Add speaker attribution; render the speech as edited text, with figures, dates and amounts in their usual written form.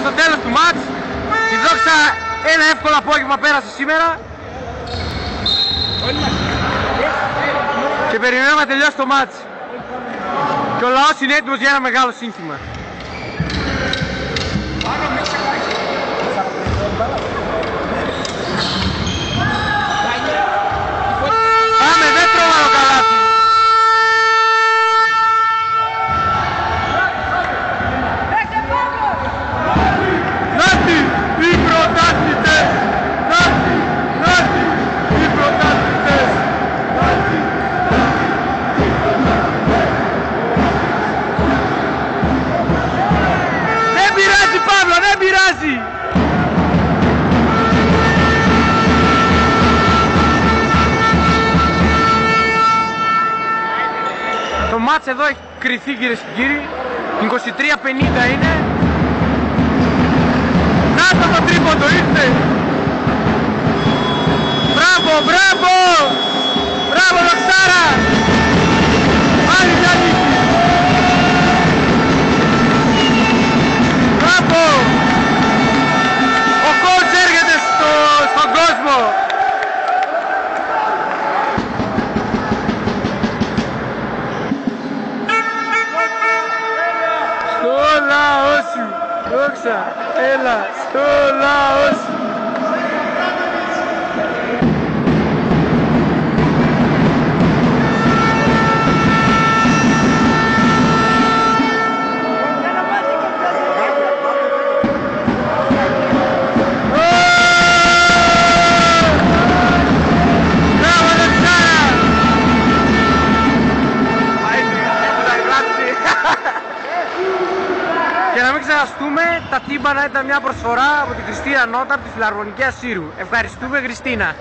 Speaker 1: στο τέλος του μάτς. Η Δόξα ένα εύκολο απόγευμα πέρασε σήμερα. Και περιμένουμε να τελειώσει το μάτς. Και ο λαός είναι έτοιμος για ένα μεγάλο σύνθημα. Πάμε, δεν τρώμε το καλάθι. Νάτι, οι πρωτάθλητες. Νάτι, νάτι, οι πρωτάθλητες. Νάτι. Δεν πειράζει, Παύλο, δεν πειράζει. Το μάτς εδώ έχει κρυθεί, κυρίες και κύριοι. 23:50 είναι. Να το τρίποντο, ήρθε. Μπράβο, μπράβο. Μπράβο, Δοξάρα. Άλλη μια νίκη. Μπράβο. Ο coach έρχεται στον κόσμο. Στο λαό σου, Δόξα, έλα, στο λαό σου. Και να μην ξεχαστούμε, τα τύμπανα ήταν μια προσφορά από την Χριστίνα Νότα από τη Φιλαρμονική Ασσύρου. Ευχαριστούμε, Χριστίνα.